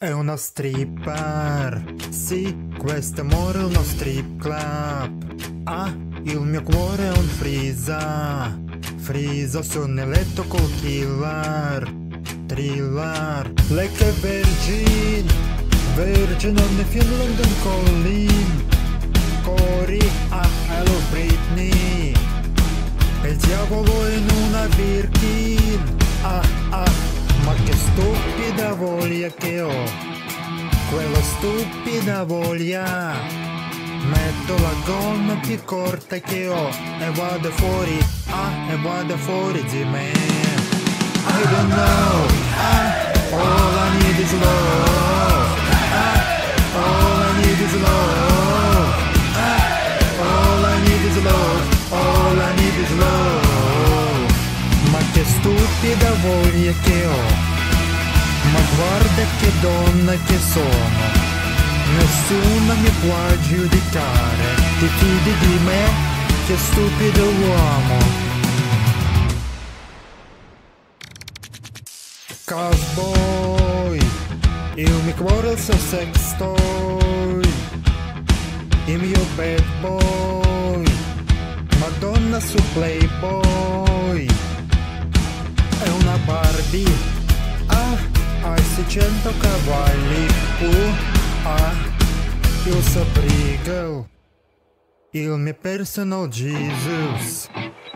È una stripper, sì, questo amore è uno strip club. Ah, il mio cuore è un freeza, freeza sul nel letto col killer, thriller. Lei che è virgin, virgin on the Finland and Colleen, Cory, ah, hello Britney. E il diavolo in una Birkin, ah, ah. Ma che stupida voglia che ho, quella stupida voglia. Metto la gonna più corta che ho e vado fuori, ah, e vado fuori di me. I don't know, ah, all I need is love, ah, all I need is love, ah, all I need is love, all I need is love. Ma che stupida voglia che ho, ma guarda che donna che sono, nessuna mi può giudicare. Ti fidi di me, che stupido uomo. Cowboy, il mio cuore è il suo sex toy, il mio bad boy, Madonna su Playboy. È una Barbie, ah, hai 600 cavalli, ah, il suo Brigal, il mio personal Jesus.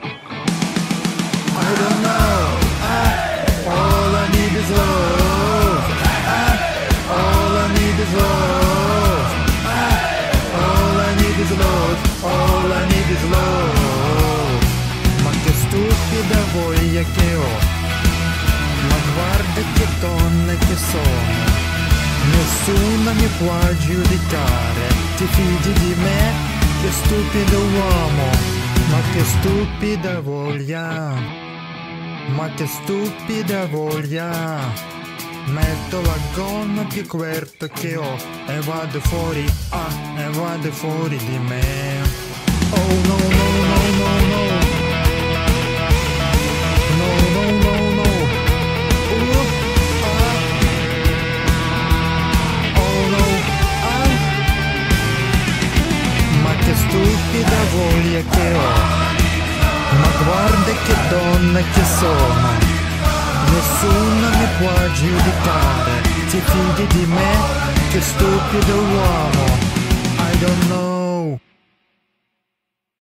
I don't know, ah, all I need is love, ah, all I need is love, ah, all I need is love, all I need is love. Ma che stupida voglia che ho, ma guarda che donna che sono, nessuna mi può giudicare. Ti fidi di me, che stupido uomo, ma che stupida voglia, ma che stupida voglia. Metto la gonna più corta che ho e vado fuori, ah, e vado fuori di me. Oh no no no no no. Stupida voglia che ho, ma guarda che donna che sono, nessuna mi può giudicare. Ti fidi di me, che stupido uomo. I don't know.